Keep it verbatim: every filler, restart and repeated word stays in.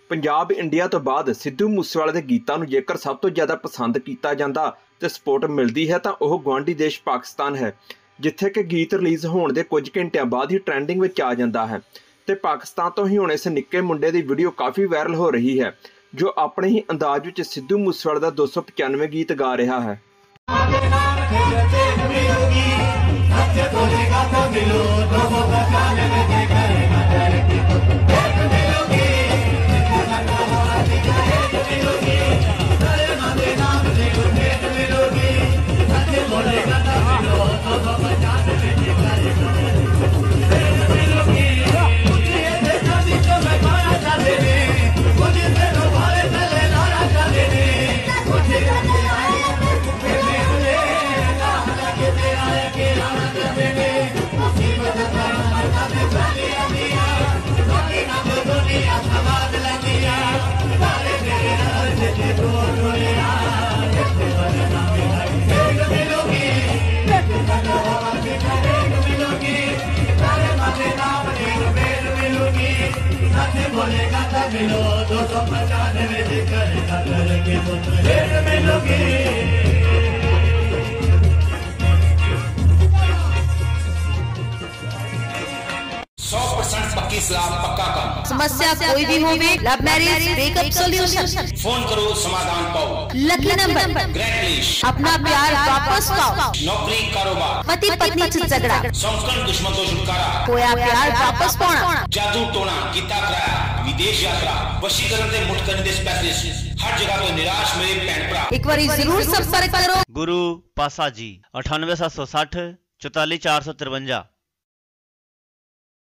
Punjab India तो बाद सिद्धू मूसेवाले के गीतों को जेकर सब तो ज़्यादा पसंद किया जाता तो सपोर्ट मिलती है तो वह गुआढ़ी देश पाकिस्तान है, जिथे कि गीत रिलीज़ होने के कुछ घंटिया बाद ही ट्रेंडिंग में आ जाता है। तो पाकिस्तान तो ही हुण इस निक्के मुंडे की वीडियो काफ़ी वायरल हो रही है, जो अपने ही अंदाज में सिद्धू मूसेवाले का दो सौ पचानवे गीत गा रहा है। दो सौ पचानवे करके मिलोगी। सौ परसेंट पक्की सलाह पक्का काम। समस्या कोई भी हो, love marriage breakup solution, phone करो समाधान पाओ। लकी नंबर, ग्रेट लिस्ट, अपना प्यार वापस पाओ। नौकरी कारोबार, पति पत्नी से झगड़ा, संकट दुश्मन तो छुटकारा, खोया प्यार वापस पाना, जादू टोना कीता कराया, विदेश यात्रा, वशीकरण दे मुठ करने दे स्पेशलिस्ट, हर जगह तो निराश मेरे भैन भरा। एक बार जरूर संपर्क करो। गुरु पासा जी अठानवे सात सौ साठ चौतालीस चार सौ तिरवंजा।